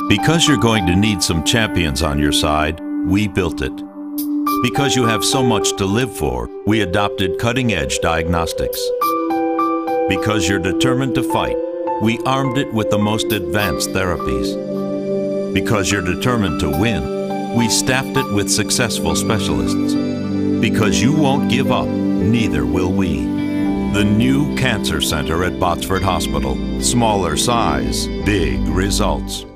Because you're going to need some champions on your side, we built it. Because you have so much to live for, we adopted cutting-edge diagnostics. Because you're determined to fight, we armed it with the most advanced therapies. Because you're determined to win, we staffed it with successful specialists. Because you won't give up, neither will we. The new Cancer Center at Botsford Hospital. Smaller size, big results.